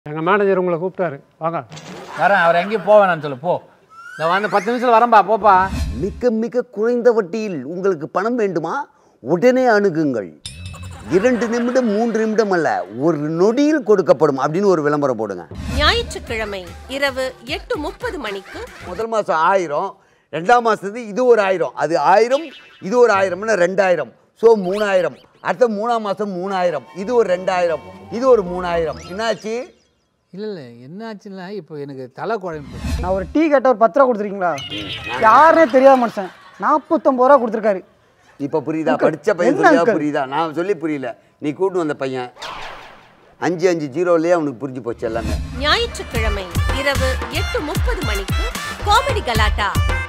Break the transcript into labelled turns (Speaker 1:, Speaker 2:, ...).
Speaker 1: எங்கள் மேனேஜர் உங்களை கூப்பிட்டாரு, வாங்க.
Speaker 2: வரேன், அவர் எங்கேயும் போவேன்னு சொல்லு, போ. நான் வந்து 10 நிமிஷத்தில் வரேன்பா, போப்பா.
Speaker 3: மிக மிக குறைந்த வட்டியில் உங்களுக்கு பணம் வேண்டுமா? உடனே அணுகுங்கள். 2 நிமிடம் 3 நிமிடம் அல்ல, ஒரு நொடியில் கொடுக்கப்படும் அப்படின்னு ஒரு விளம்பரம் போடுங்க.
Speaker 4: ஞாயிற்றுக்கிழமை இரவு 8:30 மணிக்கு
Speaker 3: முதல் மாதம் 1000, 2ஆம் மாதத்துக்கு இது ஒரு 1000, அது 1000, இது ஒரு 1000ன்னா 2000. ஸோ 3000. அடுத்த 3ஆம் மாதம் 3000, இது ஒரு 2000, இது ஒரு 3000. என்னாச்சு?
Speaker 2: இல்லை என்ன ஆச்சுன்னா இப்போ எனக்கு தலை குழம்பு.
Speaker 5: நான் ஒரு டீ கேட்ட ஒரு 10 ரூபா கொடுத்துருக்கீங்களா? யாருனே தெரியாத மனுஷன் 49 ரூபா கொடுத்துருக்காரு.
Speaker 3: இப்போ புரியுதா? படித்த பையன் சொல்லியா புரியுதா? நான் சொல்லி புரியல, நீ கூட்டு வந்த பையன் 550 அவனுக்கு புரிஞ்சு போச்சு எல்லாமே.
Speaker 4: ஞாயிற்றுக்கிழமை இரவு 8:30 மணிக்கு காமெடி கலாட்டா.